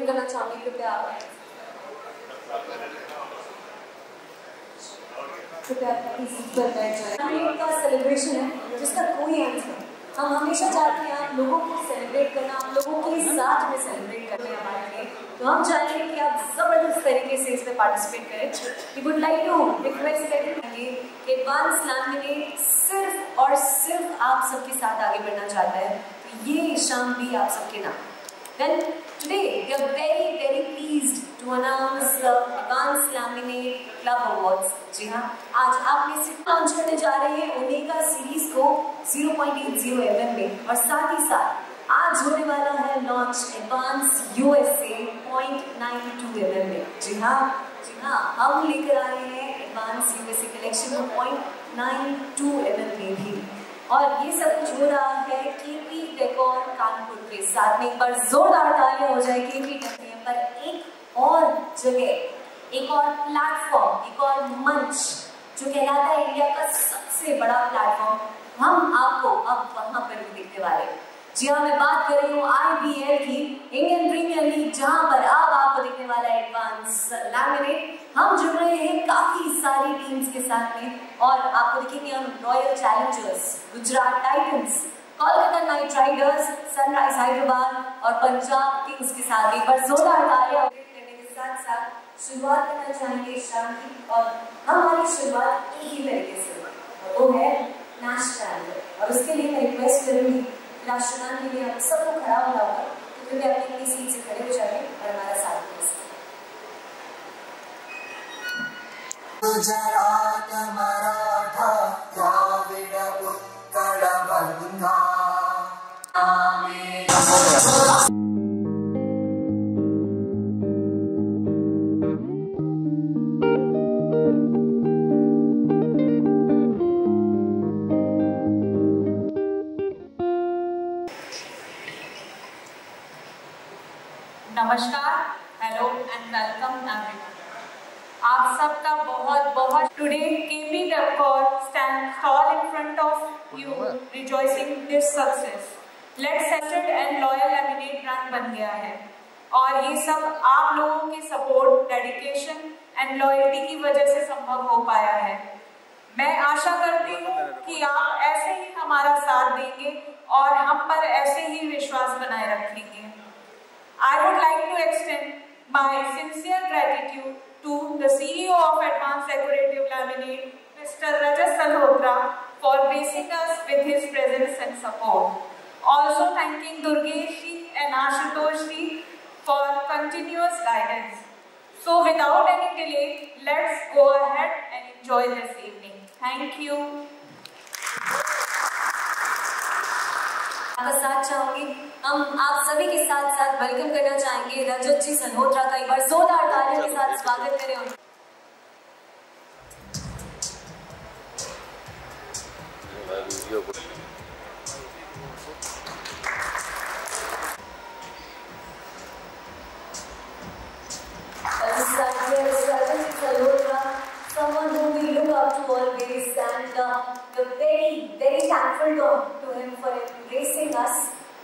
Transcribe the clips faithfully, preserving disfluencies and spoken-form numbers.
Welcome करना चाहूँगी, कृपया कृपया का सेलिब्रेशन है जिसका कोई अंत नहीं। हम हमेशा चाहते हैं आप लोगों को सेलिब्रेट करना, आप लोगों के साथ में सेलिब्रेट करना है हमारे लिए। तो हम चाहते हैं कि आप ज़बरदस्त तरीके से इसमें पार्टिसिपेट करें। We would like to request करेंगे कि एडवांस लैमिनेट सिर्फ और सिर्फ आप सबके साथ आगे बढ़ना चाहता है, तो ये शाम भी आप सबके नाम। Then today we are very very pleased to announce the Advanced Laminate Club Awards. जी हाँ, आज आप में से लॉन्च करने जा रहे हैं ओमेगा सीरीज को zero point eight zero M M में, और साथ ही साथ आज होने वाला है launch Advance USA point nine two M M में। जी हाँ जी हाँ, हम लेकर आए हैं एडवांस यूएसए कलेक्शन में point nine two M M में भी, और ये सब कुछ हो रहा है केपी डेकोर कानपुर के साथ में। एक बार जोरदार तालियां हो जाए केपी डेकोर पर। एक और जगह, एक और प्लेटफॉर्म, एक और मंच जो कहलाता है इंडिया का सबसे बड़ा प्लेटफॉर्म, हम आपको अब वहां पर भी देखने वाले। जी हाँ, मैं बात कर रही हूँ आईपीएल की, इंडियन प्रीमियर लीग, जहां पर अब आपको देखने वाला है एडवांस लैमिनेट। हम जुड़ रहे हैं काफी सारी टीम्स के साथ में, और आपको देखेंगे हम Royal Challengers, Gujarat Titans, Kolkata Knight Riders, Sunrise Hyderabad और पंजाब किंग्स के साथ। एक बार जोरदार तालियां करने के साथ साथ शुरुआत करना चाहेंगे शाम की, और हमारी शुरुआत एक ही तरीके से और वो है नेशनल। और उसके लिए मैं रिक्वेस्ट करूंगी राष्ट्रगान के लिए आप सबको खड़ा होना होगा, तो कृपया अपनी अपनी सीट से खड़े हो जाइए और हमारा साथ दें। गुजरात मराठा द्राविड़ उत्कल बंगा नमस्कार, हेलो एंड वेलकम एवरीवन। आप सबका बहुत बहुत today KP decor stand tall in front of you rejoicing this success. Let's seated and loyal laminate brand बन गया है, और ये सब आप लोगों के सपोर्ट, डेडिकेशन एंड लॉयल्टी की वजह से संभव हो पाया है। मैं आशा करती हूँ कि आप ऐसे ही हमारा साथ देंगे और हम पर ऐसे ही विश्वास बनाए रखेंगे। I would like to extend my sincere gratitude to the C E O of Advanced Decorative Laminate, Mister Rajat Salhotra, for gracing us with his presence and support. Also thanking Durgesh ji and Ashutosh ji for continuous guidance. So without any delay, let's go ahead and enjoy this evening. Thank you. आपका साथ चाहूंगी, हम आप सभी के साथ साथ welcome करना चाहेंगे रजत जी सल्होत्रा का। एक बार जोरदार तालियों के साथ स्वागत करें उनका। Someone whom we look up to always, and uh, we're very, very thankful to, to him for embracing us.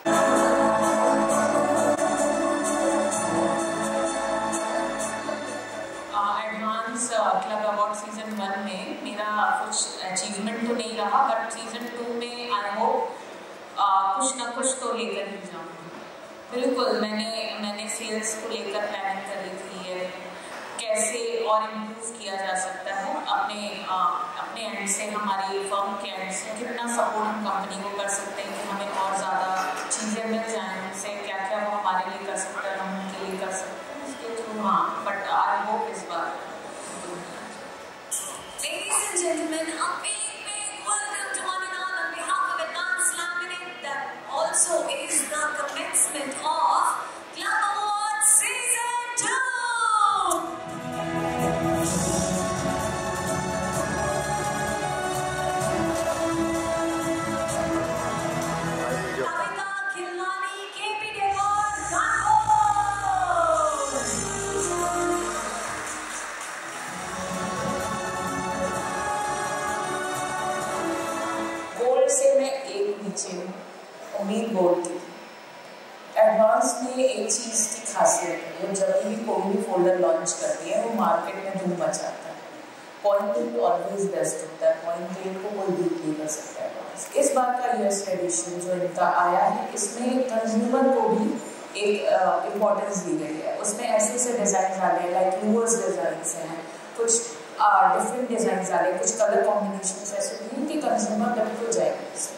Advance club award season one में मेरा कुछ अचीवमेंट तो नहीं रहा, बट सीजन टू में आई होप कुछ ना कुछ तो लेकर ही जाऊँगी। बिल्कुल, मैंने मैंने सेल्स को लेकर प्लानिंग करी थी है, कैसे और इम्प्रूव किया जा सकता है अपने आ, अपने एंड से, हमारी फर्म के एंड से कितना सपोर्ट हम कंपनी को कर सकते हैं कि हमें और ज़्यादा चीज़ें मिल जाएं उनसे, क्या क्या वो हमारे लिए कर सकते हैं, हम उनके लिए कर सकते हैं उसके थ्रू। हाँ, बट आई होप इस बार। Ladies and gentlemen, a big, big welcome to one and all on behalf of Advanced Laminate. That also is the commencement of Club Awards Season two. खासियत है, वो जब भी कोई भी फोल्डर लॉन्च करती है वो मार्केट में धूम मचाता है। पॉइंट एट ऑलवेज बेस्ट होता है, पॉइंट एट को कोई बीट नहीं कर सकता है। इस बार का यूएस एडिशन जो इनका आया है, इसमें कंज्यूमर को भी एक इम्पोर्टेंस दी गई है। उसमें ऐसे ऐसे डिज़ाइन आ गए, लाइक यूवर्स डिज़ाइन हैं, कुछ डिफरेंट डिज़ाइन आ गए, कुछ कलर कॉम्बिनेशन ऐसे नहीं कि कंज्यूमर तक हो जाएगा।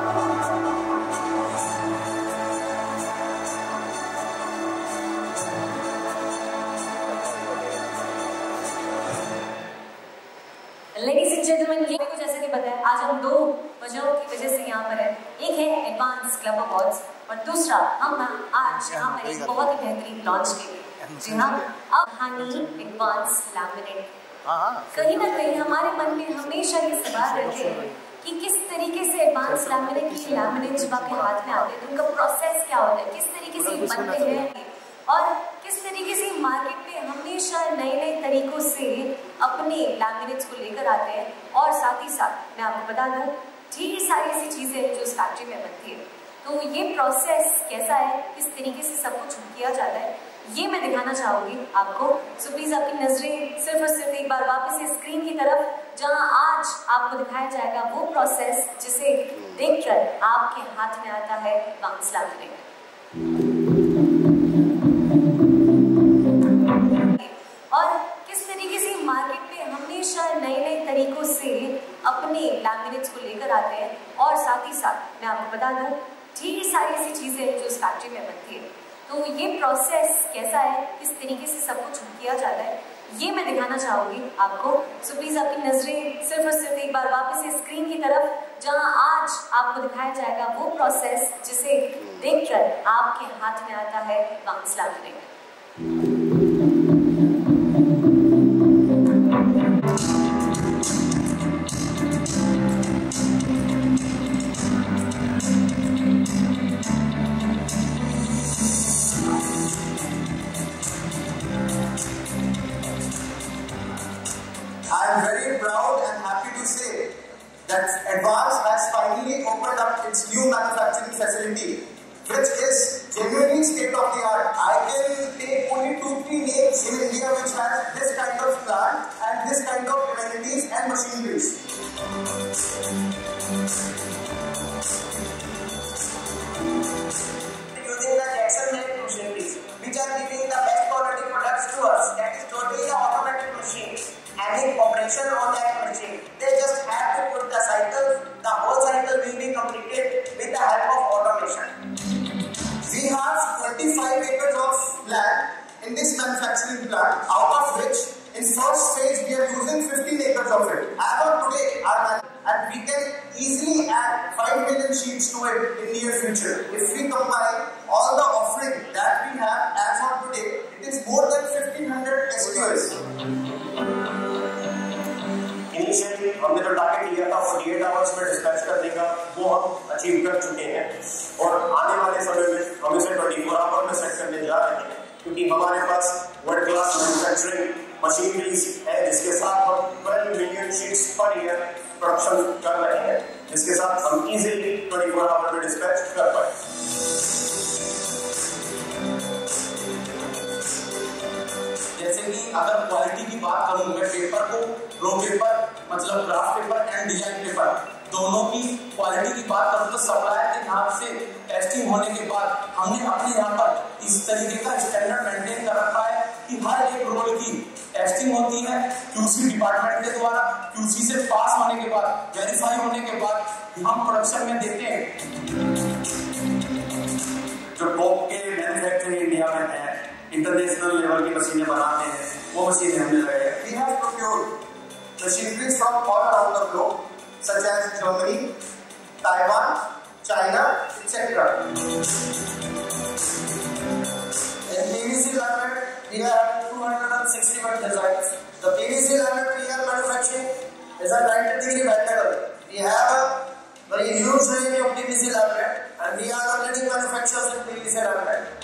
लेडीज एंड जेंटलमैन, ये को जैसे कि बताया, आज हम दो वजहों की वजह से यहाँ पर है। एक है एडवांस क्लब अवार्ड्स और दूसरा हम आज यहाँ पर एक बहुत ही बेहतरीन लॉन्च के लिए। जी हाँ, अब हनी एडवांस लैमिनेट। कहीं ना कहीं हमारे मन में हमेशा ये सवाल रहते हैं कि किस तरीके से एडवांस लैमिनेट की लैमिनेट जब आपके हाथ में आते हैं तो उनका प्रोसेस क्या होता है, किस तरीके से बनते हैं और किस तरीके से मार्केट में हमेशा नए नए तरीकों से अपने लैमिनेट्स को लेकर आते हैं। और साथ ही साथ मैं आपको बता दूं, ढेर सारी ऐसी चीज़ें जो इस फैक्ट्री में बनती है, तो ये प्रोसेस कैसा है, किस तरीके से सब कुछ किया जाता है, ये मैं दिखाना चाहूँगी आपको। सो प्लीज़ आपकी नज़रें सिर्फ और सिर्फ एक बार वापस स्क्रीन की तरफ, जहाँ आज आपको दिखाया जाएगा वो प्रोसेस जिसे देखकर आपके हाथ में आता है एडवांस लैमिनेट। और किस तरीके से मार्केट में हमेशा नए नए तरीकों से अपने लैमिनेट्स को लेकर आते हैं। और साथ ही साथ मैं आपको बता दूं, ढेर सारी ऐसी चीज़ें जो इस फैक्ट्री में बनती है, तो ये प्रोसेस कैसा है, किस तरीके से सब कुछ किया जाता है, ये मैं दिखाना चाहूँगी आपको। सो प्लीज़ आपकी नज़रें सिर्फ और सिर्फ एक बार वापस स्क्रीन की तरफ, जहाँ आज आपको दिखाया जाएगा वो प्रोसेस जिसे देखकर आपके हाथ में आता है Advance laminate. I am very proud and happy to say that Advance has finally opened up its new manufacturing facility, which is genuinely state of the art. I can take only two, three names in India which has this kind of plant and this kind of amenities and machineries. Using the Jackson-made machineries, which are giving the best quality products to us. That is totally the automated machines. Having operation on that machine, they just have to put the cycle. The whole cycle will be completed with the help of automation. We have twenty-five acres of land in this manufacturing plant, out of which in first phase we are using fifteen acres of it. As of today, our and we can easily add five million sheets to it in near future. If we combine all the offering that we have as of today, it is more than fifteen hundred S K Us. Initially हमने जो target लिया था अड़तालीस hours में dispatch करने का, वो हम अचीव कर चुके हैं और आने वाले समय में हम इसे चौबीस आवर में सेट करने जा रहे हैं, क्योंकि हमारे पास वर्ल्ड क्लास मैन्युफैक्चरिंग मशीनरीज है जिसके साथ हम बारह million sheets per year production कर रहे हैं, जिसके साथ हम इजीली चौबीस आवर में डिस्पैच कर पाए। जैसे कि अगर क्वालिटी की बात करूं, मैं पेपर को रो पेपर मतलब graph paper and design paper दोनों की क्वालिटी की बात करूं तो सप्लायर के हाथ से टेस्टिंग होने के बाद हमने अपने यहाँ पर इस तरीके का स्टैंडर्ड मेंटेन कर रखा है कि हर एक रोल की टेस्टिंग होती है क्यूसी डिपार्टमेंट के द्वारा। क्यूसी से पास होने के बाद, वेरीफाई होने के बाद हम प्रोडक्शन में देते हैं। जो टॉप के मैन्युफैक्चरिंग इंडिया में है, इंटरनेशनल लेवल की मशीनें बनाते हैं, वो मशीनें हमने लगाई है। We have procured machineries from all around the globe, such as Germany, Taiwan, China, et cetera. In P V C laminate, we have two hundred sixty-one designs. The P V C laminate we are manufacturing is a ninety degree bend angle. We have a very huge range of P V C laminate, and we are the leading manufacturers in P V C laminate.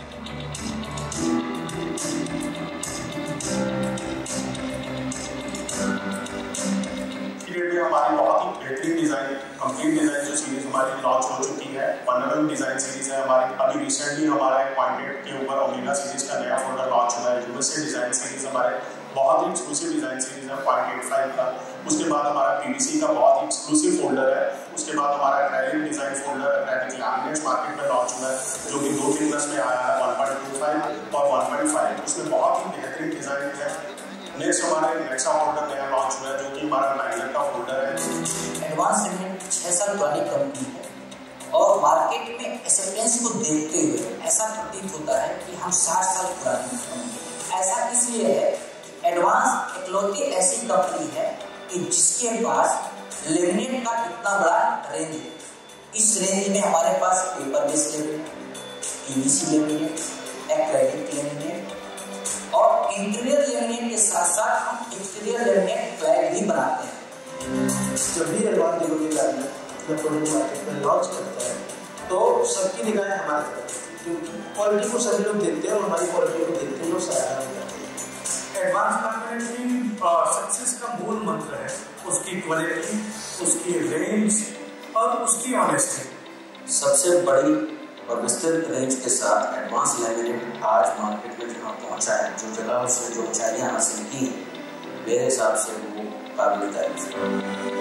हमारी बहुत ही बेहतरीन design, complete design जो series हमारी launch हो चुकी है, vulnerable design series है हमारी। अभी रिसेंटली हमारा एक पॉइंट एट के ऊपर ओमेगा सीरीज का से डिज़ाइन सीरीज हमारे बहुत ही एक्सक्लूसिव डिज़ाइन सीरीज है पॉइंट एट फाइव का। उसके बाद हमारा पीवीसी का बहुत ही एक्सक्लूसिव फोल्डर है। उसके बाद हमारा acrylic design folder acrylic laminates market में लॉन्च हुआ है जो कि दो थिकनेस में आया है वन पॉइंट टू फाइव और वन पॉइंट फाइव। उसमें बहुत ही बेहतरीन डिज़ाइन है। नेक्स्ट हमारे नेक्सा फोल्डर नया लॉन्च हुआ है जो कि हमारा लाइनर का फोल्डर है। एडवांस लैमिनेट छः साल पुरानी कंपनी है और मार्केट में एक्सेप्टेंस को देखते हुए ऐसा प्रतीत होता है कि हम साठ साल पुरानी कंपनी। ऐसा इसलिए है कि एडवांस इकलौती ऐसी कंपनी है कि जिसके पास लेमिनेट का इतना बड़ा रेंज है। इस रेंज में हमारे पास paper base laminate, PVC laminate, acrylic laminate और इंटीरियर लेमिनेट के साथ साथ हम एक्सटीरियर लेमिनेट फ्लैग भी बनाते हैं। जब भी एडवांस डिलीवरी लैमिनेट अपना प्रोडक्ट मार्केट में लॉन्च करता है तो सबकी निगाहें हमारे तरफ होती है क्योंकि क्वालिटी को सभी लोग देखते हैं और हमारी क्वालिटी को देखते हैं लोग सराहना करते हैं। एडवांस लैमिनेट की सक्सेस का मूल मंत्र है उसकी क्वालिटी, उसकी रेंज और उसकी ऑनेस्टी। सबसे बड़ी और विस्तृत रेंज के साथ एडवांस लैमिनेट आज मार्केट में जहाँ पहुँचा है, जो जगह से जो ऊंचाइयाँ हासिल की हैं, मेरे हिसाब से वो काबिल तारीफ है।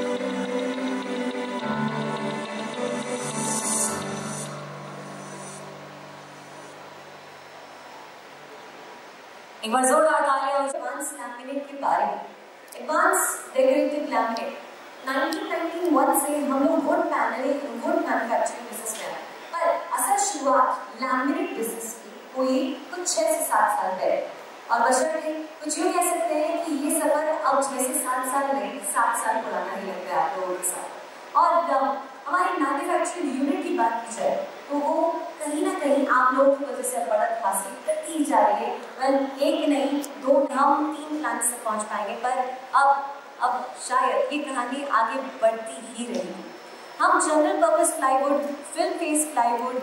एक बार जोरदार तालियां एडवांस लैमिनेट के बारे में। Advance decorative laminate nineteen ninety one से हम लोग wood panelling wood manufacturing business में आए, पर असल शुरुआत लैमिनेट बिजनेस की हुई कुछ छह से सात साल पहले और बशर्ते कुछ यूँ कह सकते हैं कि ये सफर अब छह से सात साल नहीं सात साल पुराना ही लगता है आप लोगों के साथ। और हमारी मैन्युफैक्चरिंग यूनिट की बात की जाए तो वो कहीं ना कहीं आप लोगों की वजह से बढ़त हासिल करती जा रही है। वेल एक नहीं दो हम तीन प्लांट्स तक पहुंच पाएंगे, पर अब अब शायद ये कहानी आगे बढ़ती ही रहेगी। हम general purpose plywood, film face plywood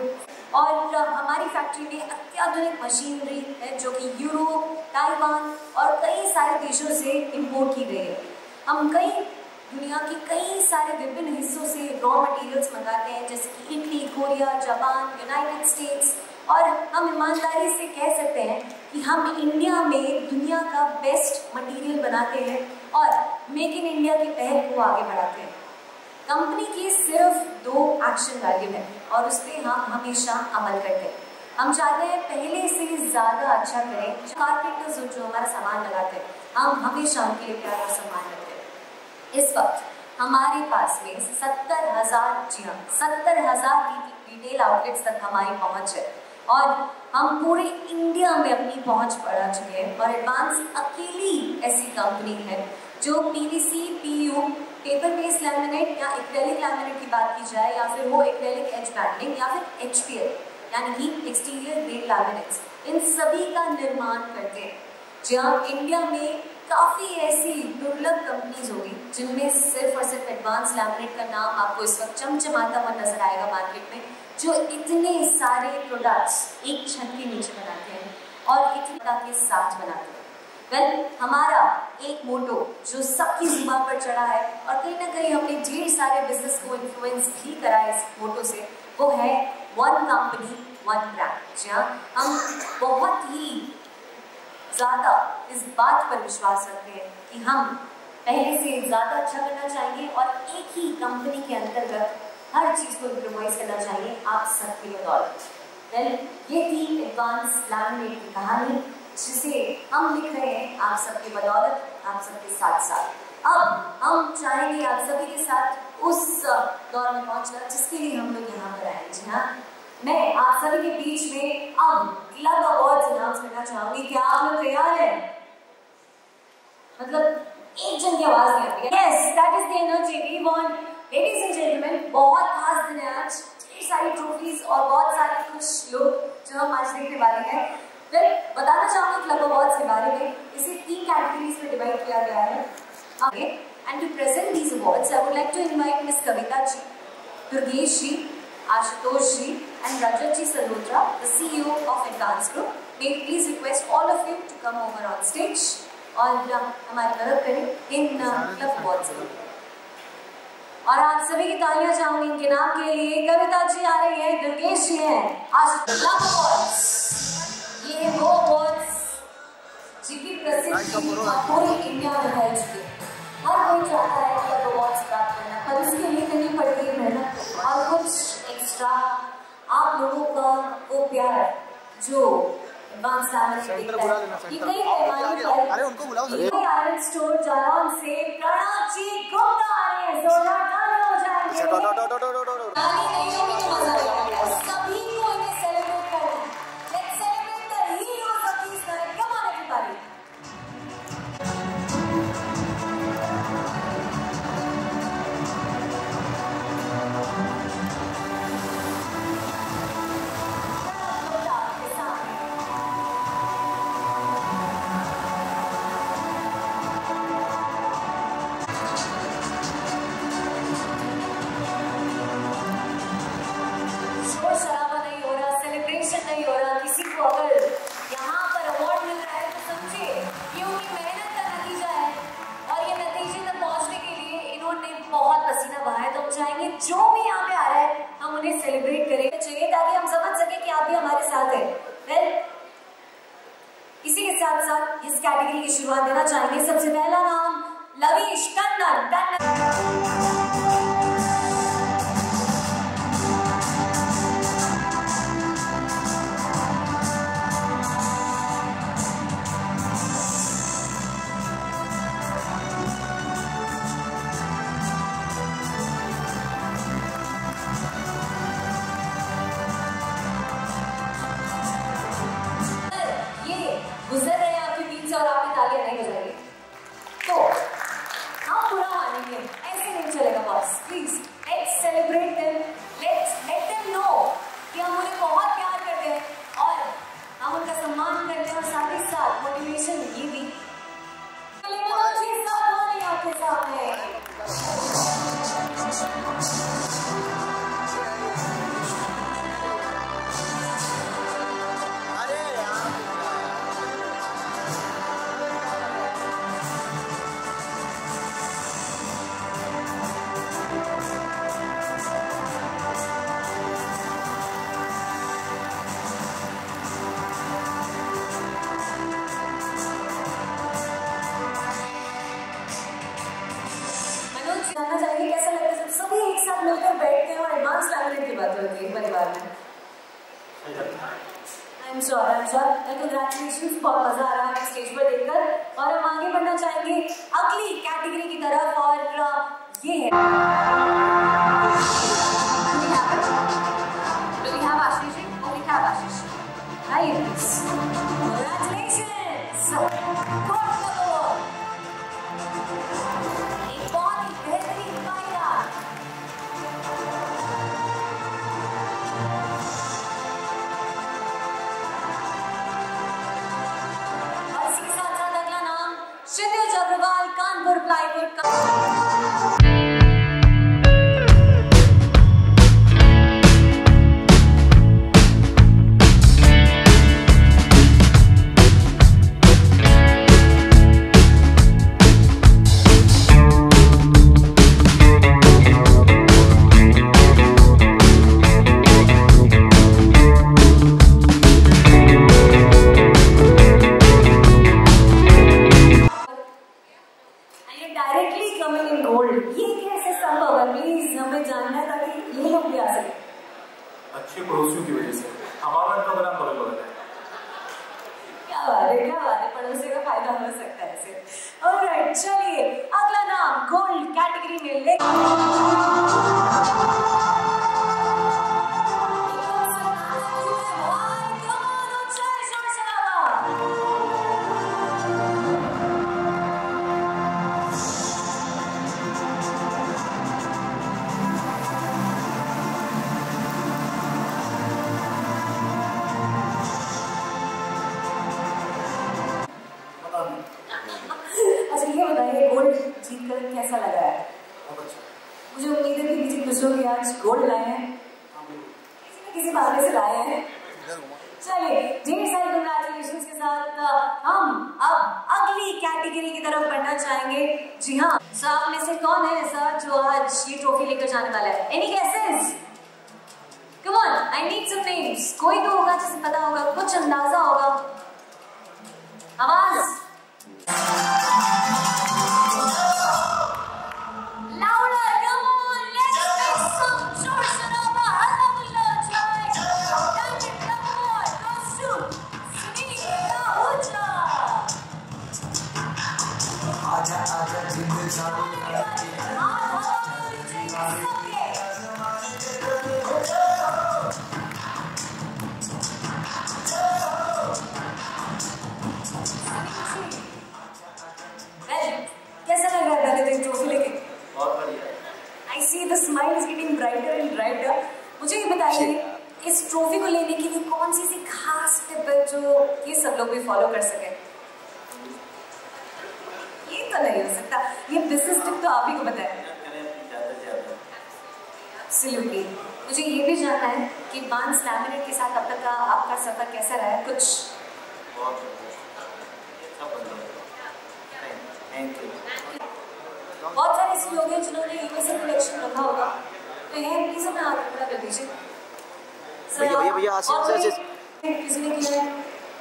और हमारी फैक्ट्री में अत्याधुनिक मशीनरी है जो कि यूरोप, ताइवान और कई सारे देशों से इंपोर्ट की गई है। हम कई दुनिया के कई सारे विभिन्न हिस्सों से रॉ मटेरियल्स मंगाते हैं जैसे कि Italy, Korea, Japan, United States, और हम ईमानदारी से कह सकते हैं कि हम इंडिया में दुनिया का बेस्ट मटेरियल बनाते हैं और मेक इन इंडिया की पहल को आगे बढ़ाते हैं। कंपनी के सिर्फ दो एक्शन वैल्यू है और उस पर हम हमेशा अमल करते हैं। हम चाहते हैं पहले से ज़्यादा अच्छा करें। कारपेंटर्स जो हमारा सामान लगाते हैं हम हमेशा उनके लिए प्यार और सम्मान रखते हैं। इस वक्त हमारे पास में सत्तर हजार जी हाँ सत्तर हजार रिटेल आउटलेट्स तक हमारी पहुंच है और हम पूरे इंडिया में अपनी पहुंच बढ़ा चुके हैं। और एडवांस अकेली ऐसी कंपनी है जो PVC, PU, paper base laminate या एक्रेलिक लैमिनेट की बात की जाए या फिर वो एक्रेलिक एज बैंडिंग या फिर एचपीएल यानी कि एक्सटीरियर ग्रेड लैमिनेट्स, इन सभी का निर्माण करते हैं। जहाँ इंडिया में काफ़ी ऐसी दुर्लभ कंपनीज होगी जिनमें सिर्फ और सिर्फ एडवांस लैमिनेट का नाम आपको इस वक्त चमचमाता हुआ नजर आएगा मार्केट में, जो इतने सारे प्रोडक्ट्स एक छत के नीचे बनाते हैं और एकता के साथ बनाते हैं। वेल well, हमारा एक मोटो जो सबकी जुबान पर चढ़ा है और कहीं ना कहीं हमने ढेर सारे बिजनेस को इन्फ्लुएंस भी करा है इस मोटो से, वो है वन कंपनी वन ब्रांड। जहाँ हम बहुत ही ज़्यादा इस बात पर विश्वास रखते हैं कि हम पहले से ज़्यादा अच्छा करना चाहिए और एक ही कंपनी के अंतर्गत हर चीज़ को इम्प्रोवाइज करना चाहिए आप सबके बदौलत। वेल ये थी एडवांस लैमिनेट की कहानी जिसे हम लिख रहे हैं आप सबके बदौलत, आप सबके साथ साथ। अब हम चाहेंगे आप सभी के साथ उस दौर में पहुंचना जिसके लिए हम लोग यहाँ पर आए। जी हाँ, मैं आप सभी के बीच में अब क्लब अवार्ड्स अनाउंस करना चाहूंगी। क्या आप लोग तैयार हैं? मतलब एक जन की आवाज नहीं आती है। Yes, that is the energy we want. Ladies and gentleman, बहुत खास दिन है आज, ढेर सारी ट्रॉफीज और बहुत सारे खुश लोग जो हम आज देखने वाले हैं। फिर बताना चाहूंगी क्लब अवार्ड्स के बारे में। इसे तीन कैटेगरीज में डिवाइड किया गया है। Okay, and to present these awards I would like to invite miss Kavita ji, Durgesh ji, Ashutosh ji and Rajat ji Salhotra, the C E O of Advance Group. May I please request all of you to come over on stage और हमारी मदद करें इन club awards में। और आप सभी की तालियां चाहूंगी इनके नाम के लिए। कविता जी आ रही है, दुर्गेश जी हैं। आज क्लब अवार्ड्स, ये वो अवार्ड्स पूरी इंडिया में फैल चुकी है। हर कोई चाहता है कि अवार्ड्स प्राप्त करना, पर उसके लिए करनी पड़ती है मेहनत और कुछ एक्स्ट्रा आप लोगों का वो प्यार जो एडवांस टैलेंट दिखता है कि कई पैमाने पर आयरन स्टोर जालौन से प्रणव जी गुप्ता आ रहे हैं। जोरदार ताली हो जाएंगे। ताली नहीं होगी तो मजा नहीं आएगा। सभी को इन्हें सेलिब्रेट करना है। Let's celebrate the heroes of this night. Come on everybody. नहीं हो रहा, किसी को अगर यहाँ पर अवार्ड मिल रहा है तो समझे ये उनकी मेहनत का नतीजा है और ये नतीजे तक पहुँचने के लिए इन्होंने बहुत पसीना बहाया। तो हम चाहेंगे जो भी यहाँ पे आ रहा है हम उन्हें सेलिब्रेट करेंगे चाहिए ताकि हम समझ सके कि आप भी हमारे साथ हैं। वेल इसी के साथ साथ इस कैटेगरी की शुरुआत देना चाहेंगे। सबसे पहला नाम लवीश टंडन टंडन। गुजर रहे हैं आपके बीच से और आपने तालियां नहीं बजाई तो हम बुरा मानेंगे, ऐसे नहीं चलेगा boss. Please let's celebrate them, let's let them know कि हम उन्हें बहुत प्यार करते हैं और हम उनका सम्मान करते हैं और साथ ही साथ मोटिवेशन ये भी आपके सामने। जानना चाहिए कैसा लगता है जब सभी एक साथ मिलकर बैठते हैं और एडवांस टैलेंट की बात होती है परिवार में। I am sure I am sure congratulations, बहुत मजा आ रहा है स्टेज पर देखकर। और हम आगे बढ़ना चाहेंगे अगली कैटेगरी की तरफ और ये है अग्रवाल कानपुर प्लाईवुड का। डायरेक्टली कमिंग इन गोल्ड, ये कैसे संभव है? प्लीज हमें जानना है ताकि ये लोग भी आ सके। अच्छे पड़ोसियों की वजह से हमारा प्रोग्राम बदल बदल है। क्या बात है, क्या बात है, पड़ोसी का फायदा हो सकता है ऐसे। ऑलराइट, चलिए अगला नाम गोल्ड कैटेगरी में ले अच्छा ये बताइए गोल्ड जीत कर कैसा लगा है? मुझे उम्मीद है कि किसी खुशियों की आज गोल्ड लाए हैं, किसी न किसी बहाने से लाए हैं। चलिए ढेर सारी कंग्रेचुलेशंस के साथ हम अब अगली कैटेगरी की तरफ बढ़ना चाहेंगे। जी हाँ, सर आप में से कौन है सर जो आज ये ट्रॉफी लेकर जाने वाला है? Any guesses? Come on, I need some names. कोई तो होगा जिसे पता होगा, कुछ अंदाजा होगा। आवाज भी फॉलो कर सके। ये तो नहीं हो सकता, ये बिजनेस टिप तो आप ही को बताया। एब्सोल्युटली। मुझे ये भी जानना है कि बांस लैमिनेट के साथ अब तक का आपका सफर कैसा रहा है? कुछ बहुत सारे ऐसे लोग हैं जिन्होंने यूएसए कलेक्शन रखा होगा, तो ये प्लीज हमें आगे खड़ा कर दीजिए। भैया भैया भैया किसी ने किया है?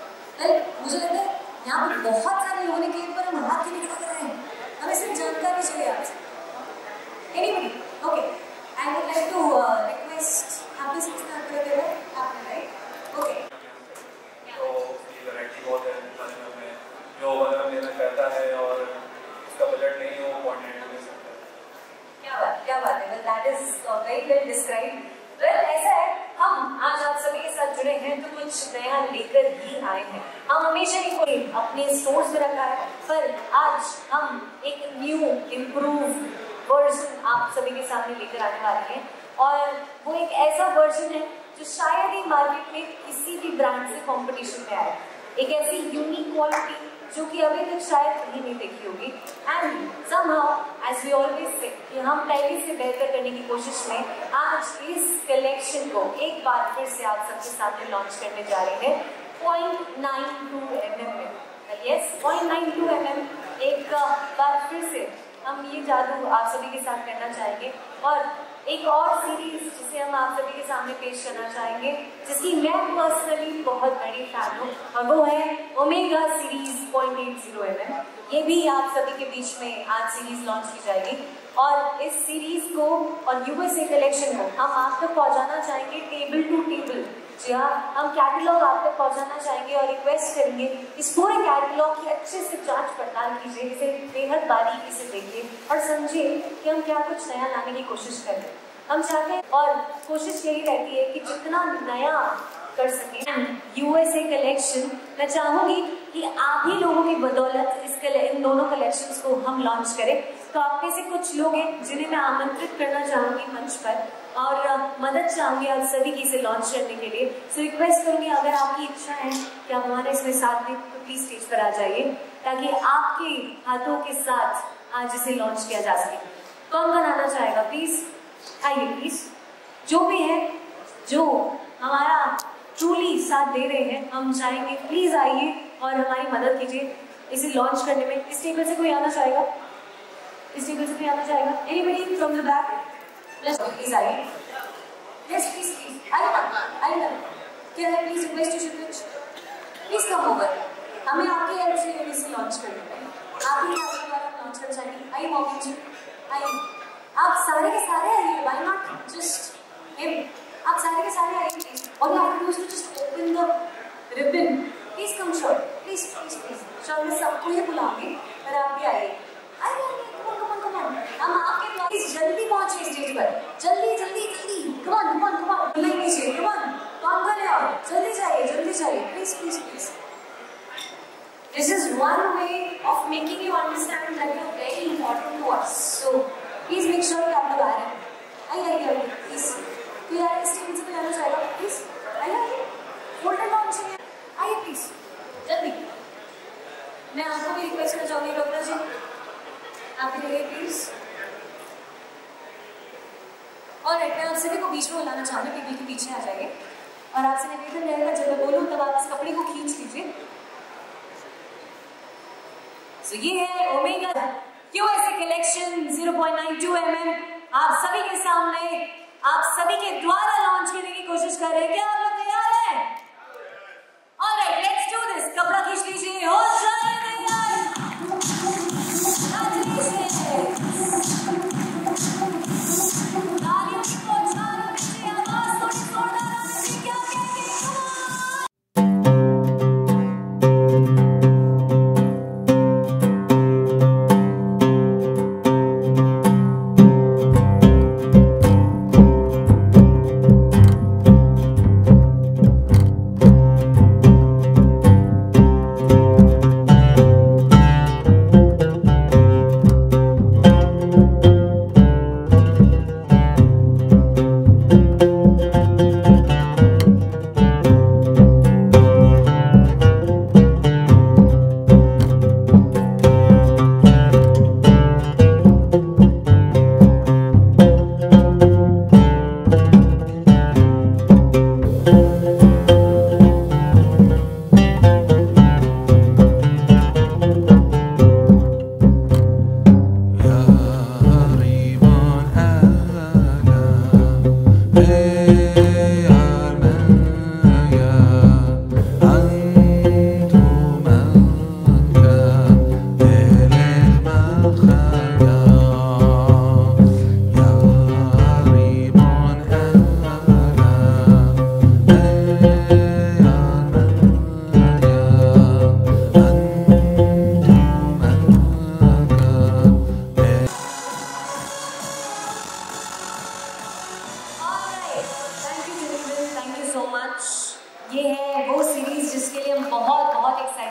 मुझे लगता है यहाँ पर बहुत सारे लोगों ने किए, पर हम हाथ क्यों नहीं खड़ा कर रहे हैं? हमें सिर्फ जानकारी चाहिए आपसे। Anybody? Okay. I would like to uh, request आप इस कितना कर दे रहे हैं? आपने राइट? Okay. तो ये वैरायटी बहुत है खाने में, जो मतलब लेना चाहता है और इसका बजट नहीं है वो पॉइंट नहीं ले सकता। क्या बात क्या बात है? Well, that is uh, very well described. Well, ऐसा है, हम आज आप सभी के साथ जुड़े हैं तो कुछ नया लेकर ही आए हैं। हम हमेशा ही कोई अपने स्टोर्स में रखा है, पर आज हम एक न्यू इम्प्रूव वर्जन आप सभी के सामने लेकर आने वाले हैं, और वो एक ऐसा वर्जन है जो शायद ही मार्केट में किसी भी ब्रांड से कंपटीशन में आए। एक ऐसी यूनिक क्वालिटी जो कि अभी तक शायद कहीं नहीं देखी होगी। And somehow as we always say कि हम पहले से बेहतर करने की कोशिश में आज इस कलेक्शन को एक बार फिर से आप सबके सामने लॉन्च करने जा रहे हैं point nine two M M में। Yes, point nine two M M एक बार फिर से हम ये जादू आप सभी के साथ करना चाहेंगे, और एक और सीरीज जिसे हम आप सभी के सामने पेश करना चाहेंगे, जिसकी मैं पर्सनली बहुत बड़ी फैन हूँ, और वो है Omega series point eight zero M M. ये भी आप सभी के बीच में आज सीरीज लॉन्च की जाएगी, और इस सीरीज को और यूएसए कलेक्शन को हम आप तक पहुँचाना चाहेंगे टेबल टू टेबल। जी हाँ, हम कैटलॉग आप तक पहुँचाना चाहेंगे और रिक्वेस्ट करेंगे इस पूरे कैटलॉग की अच्छे से जांच पड़ताल कीजिए, इसे बेहद बारीकी से देखिए और समझिए कि हम क्या कुछ नया लाने की कोशिश कर रहे हैं। हम चाहते हैं, और कोशिश यही रहती है कि जितना नया कर सकें यूएसए कलेक्शन। मैं चाहूँगी कि आप ही लोगों की बदौलत इस इन दोनों कलेक्शंस को हम लॉन्च करें। तो आप में से कुछ लोग हैं जिन्हें मैं आमंत्रित करना चाहूँगी मंच पर, और मदद चाहूँगी आप सभी की इसे लॉन्च करने के लिए। सो रिक्वेस्ट करूँगी, अगर आपकी इच्छा है कि आप हमारे इसमें साथ दें तो प्लीज़ स्टेज पर आ जाइए, ताकि आपके हाथों के साथ आज इसे लॉन्च किया जा सके। कौन कौन आना चाहेगा? प्लीज़ आइए, प्लीज़। जो भी है जो हमारा ट्रूली साथ दे रहे हैं, हम चाहेंगे प्लीज़ आइए और हमारी मदद कीजिए इसे लॉन्च करने में। इस टेबल से कोई आना चाहेगा? इस टेबल से कोई आना चाहेगा? Anybody from the back? Please आइए। यस प्लीज प्लीज आइए आइए। Can I please request you Shivraj, please come over. हमें आपके हेल्प से इसे लॉन्च करना है। आप ही आपके द्वारा लॉन्च कर चाहिए। आइए मॉमी जी, आइए। आप सारे के सारे आइए, व्हाई नॉट जस्ट हिम। आप सारे के सारे आइए please. All you have to do is to just open the ribbon. Please come short, please please please. Short में सबको ये बुलाऊंगी, पर आप भी आइए। आइए कम कम कम कम। हम आपके प्लीज जल्दी पहुंचे स्टेज पर, जल्दी जल्दी जल्दी। Come on come on come on. नहीं नीचे, कम ऑन काम कर ले आओ, जल्दी जाइए जल्दी जाइए, please please please. This is one way of making you understand that you're very important to us. So please make sure कि आप लोग आ रहे हैं। आइए आइए आइए प्लीज। कोई आ रहा है इस टेबल से? कोई आना चाहेगा? प्लीज आइए आइए। फोल्डर लॉन्च है, आइए प्लीज जल्दी। मैं आपको भी रिक्वेस्ट करना चाहूँगी डॉक्टर जी, आप भी आइए प्लीज। और मैं आप सभी को बीच में बुलाना चाहूँगी, टेबल के पीछे आ जाइए, और आपसे निवेदन रहेगा जब मैं बोलूँ तब आप इस कपड़े को खींच लीजिए। So, ये है Omega USA collection zero point nine two M M आप सभी के सामने, आप सभी के द्वारा लॉन्च करने की कोशिश कर रहे हैं। क्या आप